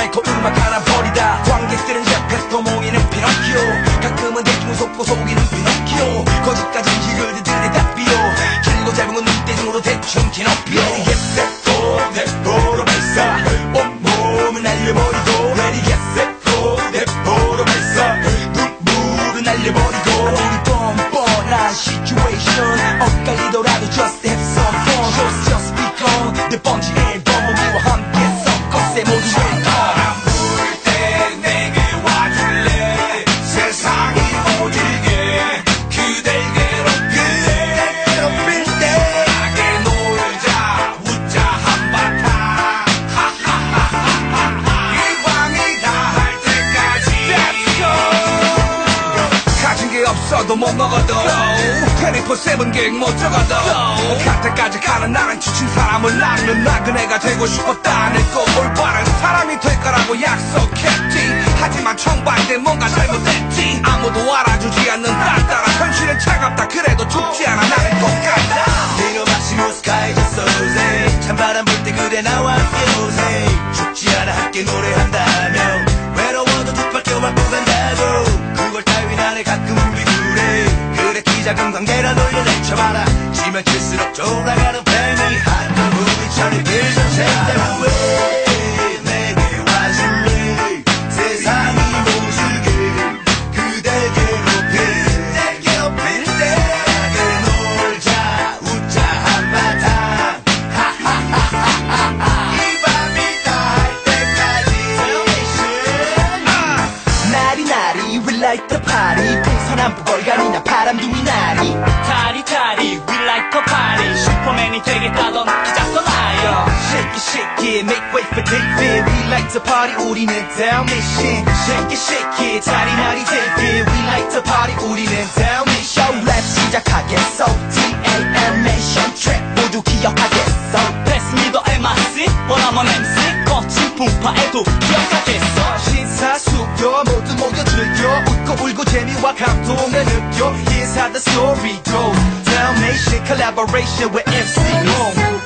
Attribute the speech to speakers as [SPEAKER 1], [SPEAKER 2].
[SPEAKER 1] 고 음악 하나 버리다 관객들은 제페토 모이는 피노키오 가끔은 대충 속고 속이는 피노키오 거짓까지 희글들 들이다비오 길고 짧은 건 눈대중으로 대충 키노피오 Ready get set go 대포로 발사 온몸을 날려버리고 Ready get set go 대포로 발사 눈물을 날려버리고 우리 뻔뻔한 situation 엇갈리더라도 just have some fun just become 내 번지 앨범 우리와 함께 섞어세 모두 welcome
[SPEAKER 2] 때 내게 와줄래 세상이 모질게 그댈 괴롭힐 때 하게 놀자 웃자 한바탕 하하하하하 이 밤이 다 할 때까지
[SPEAKER 1] 가진 게 없어도 못 먹어도 24/7 계획 못 적어도 갈 때까지 가는 나는 지친 사람을 낳는 나그네가 되고 싶었다는 거 올바른 사람이 될 거라고 약속했지 하지만 청바인데 뭔가 잘못됐지 아무도 알아주지 않는 딸따라 현실은 차갑다 그래도 죽지 않아 나는 똑같다
[SPEAKER 2] 네가 마치 무스카이졌어 요새 찬바람 불 때 그래 나와 함께 오세 죽지 않아 함께 노래한다며 외로워도 두 바퀴만 뽑는다고 그걸 따윈 안해 가끔 우리 그래 키 작은 관계라 놀려내쳐봐라 지면 칠수록 돌아가는 팽이 한번 우리처럼 빌던 쟤때 왜 내게 와줄래 세상이 모질게 그댈 괴롭힐 때 하게 놀자 웃자 한바탕 하하하하하 이 밤이 다 할 때까지
[SPEAKER 1] 나리나리 we like the party 동서남북 걸가리나 바람둥이 나리
[SPEAKER 3] 타리타리 we like to party 슈퍼맨이 되겠다던 기잡던 아이요
[SPEAKER 1] Shake it shake it make way for David we like to party 우리는 down mission Shake it shake it 나리나리 David we like to party 우리는 down mission Show 랩 시작하겠어 D-A-M-Nation trap 모두 기억하겠어
[SPEAKER 3] 패스 리더 MRC 원어먼 MC 거친 풍파에도 기억하겠어
[SPEAKER 1] 신사숙녀 모두 즐겨 웃고 울고 재미와 감동을 느껴 Here's how the story goes Down Nation collaboration with MC Mo